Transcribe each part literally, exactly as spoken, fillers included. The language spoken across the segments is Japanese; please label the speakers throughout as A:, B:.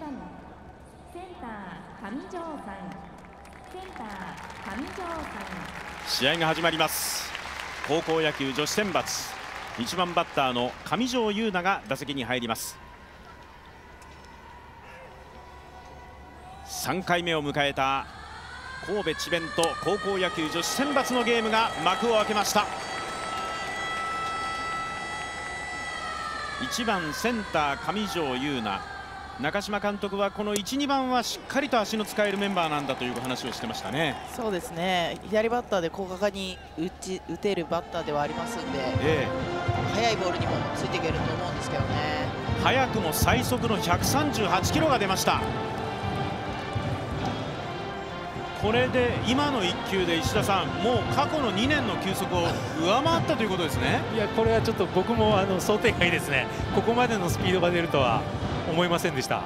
A: センター上条さん、センター上条さん。
B: 試合が始まります。高校野球女子選抜、いちばんバッターの上条優奈が打席に入ります。さんかいめを迎えた神戸智弁と高校野球女子選抜のゲームが幕を開けました。いちばんセンター上条優奈、中島監督はこのいち、にばんはしっかりと足の使えるメンバーなんだという話をしてましたね。
C: そうですね、左バッターで効果的に打ち打てるバッターではありますんで、ええ、速いボールにもついていけると思うんですけどね。
B: 早くも最速のひゃくさんじゅうはちキロが出ました。これで今のいっ球で石田さん、もう過去のにねんの球速を上回ったということですね。
D: いや、これはちょっと僕もあの想定外ですね。ここまでのスピードが出るとは思いませんでした。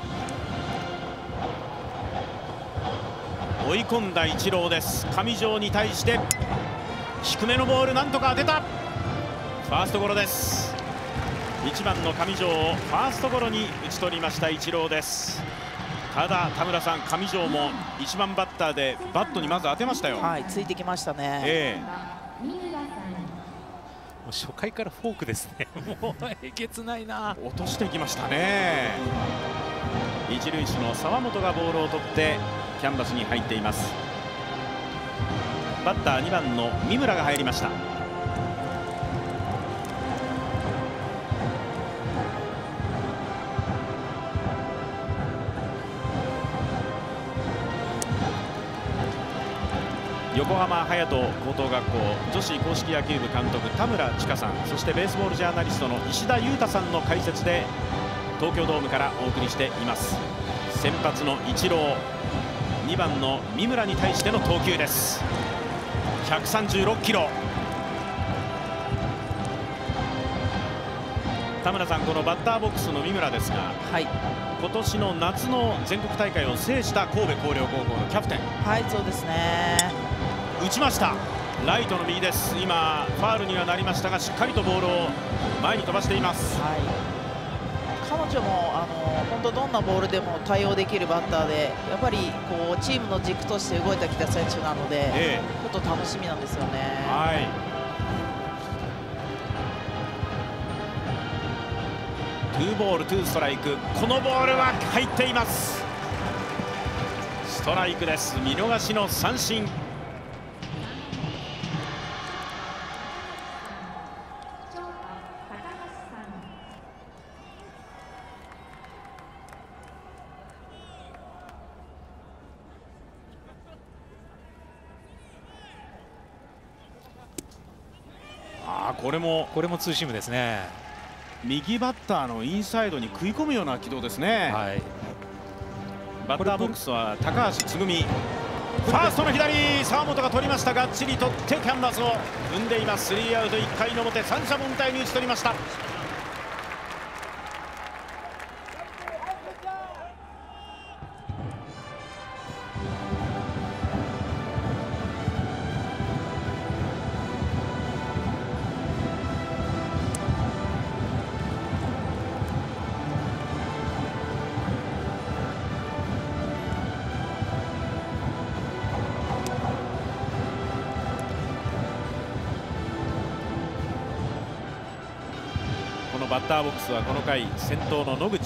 B: 追い込んだイチローです。上条に対して低めのボール、なんとか当てた。ファーストゴロです。いちばんの上条をファーストゴロに打ち取りましたイチローです。ただ田村さん、上条もいちばんバッターでバットにまず当てましたよ。
C: はい、ついてきましたね。
B: ええ、
D: もう初回からフォークですね。もうえげつないな。
B: 落としていきましたね。一塁手の沢本がボールを取ってキャンバスに入っています。バッターにばんの三村が入りました。横浜隼人高等学校女子硬式野球部監督田村千佳さん、そしてベースボールジャーナリストの石田裕太さんの解説で東京ドームからお送りしています。先発のイチロー、にばんの三村に対しての投球です。ひゃくさんじゅうろっキロ。田村さん、このバッターボックスの三村ですが、はい、今年の夏の全国大会を制した神戸弘陵高校のキャプテン。
C: はい、そうですね。
B: 打ちました。ライトの右です。今ファウルにはなりましたが、しっかりとボールを前に飛ばしています。はい、
C: 彼女もあの本当どんなボールでも対応できるバッターで、やっぱりこうチームの軸として動いてきた選手なので、ええ、ちょっと楽しみなんですよね。はい、
B: ツーボールツーストライク。このボールは入っています。ストライクです。見逃しの三振。あー、これも
D: これもツーシームですね。
B: 右バッターのインサイドに食い込むような軌道ですね。はい、バッターボックスは高橋つぐみ。ファーストの左、沢本が取りました。がっちり取ってキャンバスを踏んでいます。スリーアウト、いっかいの表、三者凡退に打ち取りました。バッターボックスはこの回先頭の野口。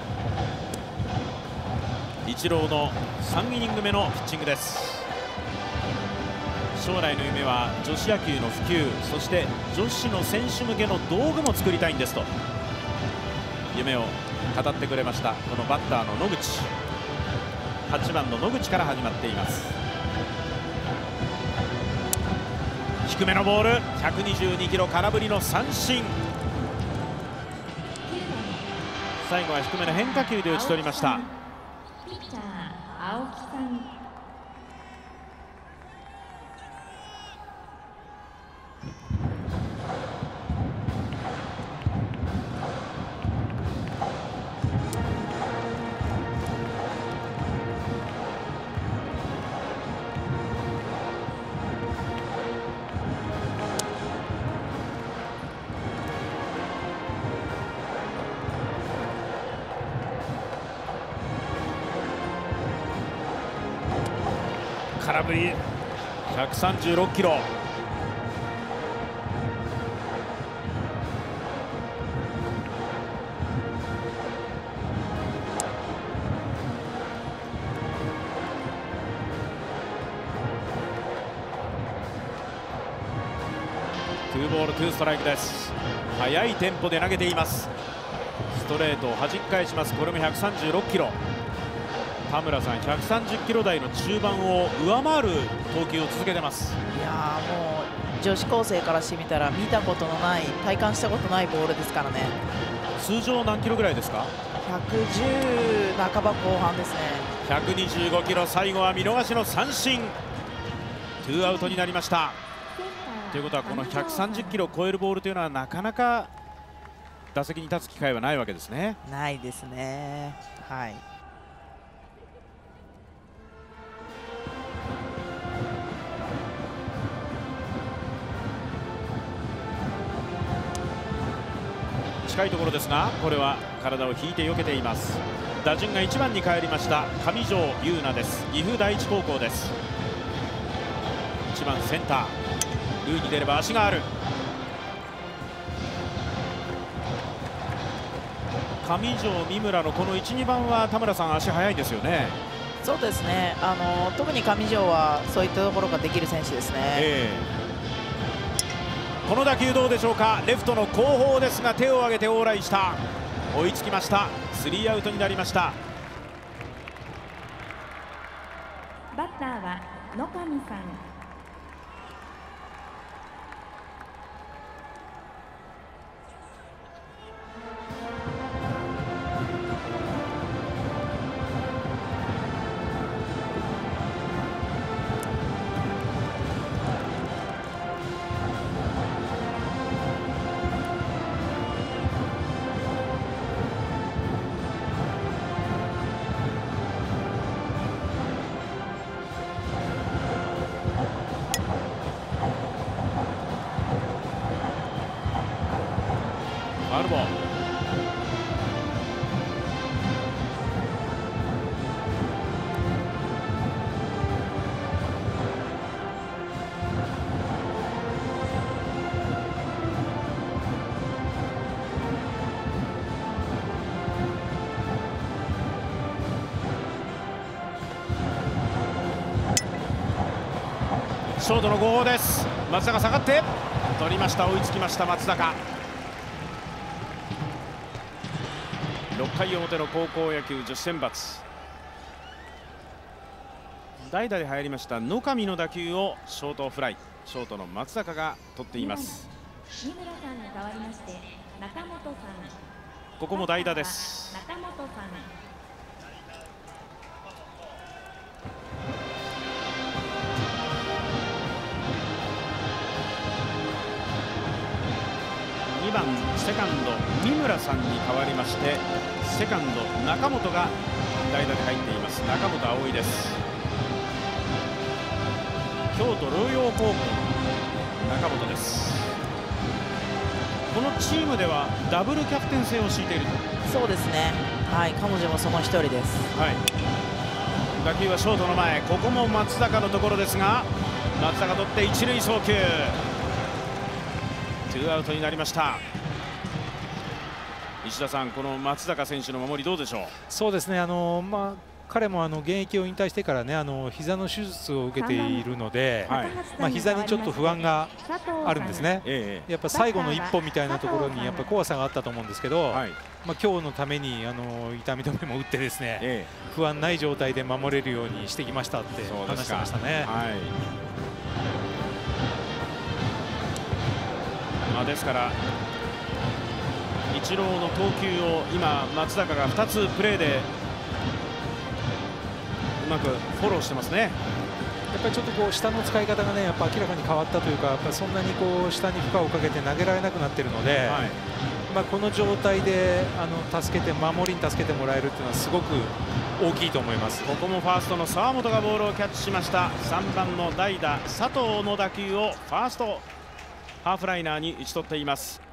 B: イチローのさんイニング目のピッチングです。将来の夢は女子野球の普及、そして女子の選手向けの道具も作りたいんですと夢を語ってくれました。このバッターの野口、はちばんの野口から始まっています。低めのボール、ひゃくにじゅうにキロ、空振りの三振。最後は低めの変化球で打ち取りました。
A: ピッチャー青木さん。
B: 空振り、ひゃくさんじゅうろっキロ。ツーボールツーストライクです。速いテンポで投げています。ストレートを弾き返します。これもひゃくさんじゅうろっキロ。田村さん、ひゃくさんじゅっキロ台の中盤を上回る投球を続けてます。
C: いやー、もう女子高生からしてみたら見たことのない、体感したことないボールですからね。
B: 通常何キロぐらいですか？
C: ひゃくじゅう半ば後半ですね。
B: ひゃくにじゅうごキロ、最後は見逃しの三振。ツーアウトになりました。ということは、このひゃくさんじゅっキロを超えるボールというのはなかなか打席に立つ機会はないわけですね。
C: ないですね。はい。
B: 近いところですが、これは体を引いて避けています。打順がいちばんに帰りました上条優奈です。岐阜第一高校です。いちばんセンター、塁に出れば足がある。上条、三村のこのいち、にばんは田村さん、足速いですよね。
C: そうですね。あの特に上条はそういったところができる選手ですね。
B: えーこの打球どうでしょうか。レフトの後方ですが手を挙げて往来した。追いつきました。スリーアウトになりました。
A: バッターは野上さん。
B: ファウルボール。ショートのご号です。松坂下がって取りました。追いつきました松坂。ろっかい表の高校野球女子選抜、代打で入りました野上の打球をショートフライ、ショートの松坂が取っています。
A: 三村さんに代わりまして中本さん。
B: ここも代打です。
A: 中本さん。
B: にばんセカンド三村さんに代わりまして、セカンド中本が代打で入っています。中本葵です。京都労陽高校の中本です。このチームではダブルキャプテン制を敷いていると。
C: そうですね。はい、彼女もその一人です。
B: はい、打球はショートの前、ここも松坂のところですが、松坂取って一塁送球、ツーアウトになりました。石田さん、この松坂選手の守りどうでしょう。
D: そうですね、あのまあ、彼もあの現役を引退してからね、あの膝の手術を受けているので、はい、まあ膝にちょっと不安があるんですね。ええ、やっぱ最後の一歩みたいなところにやっぱ怖さがあったと思うんですけど、はい、まあ今日のためにあの痛み止めも打ってですね、ええ、不安ない状態で守れるようにしてきましたって話してましたね。はい、
B: まあですからイチローの投球を今松坂がふたつプレーでうまくフォローしてますね。
D: やっぱりちょっとこう下の使い方がね、やっぱ明らかに変わったというか、やっぱそんなにこう下に負荷をかけて投げられなくなっているので、はい、まあこの状態であの助けて守りに助けてもらえるっていうのはすごく大きいと思います。
B: ここもファーストの澤本がボールをキャッチしました。さんばんの代打佐藤の打球をファーストハーフライナーに打ち取っています。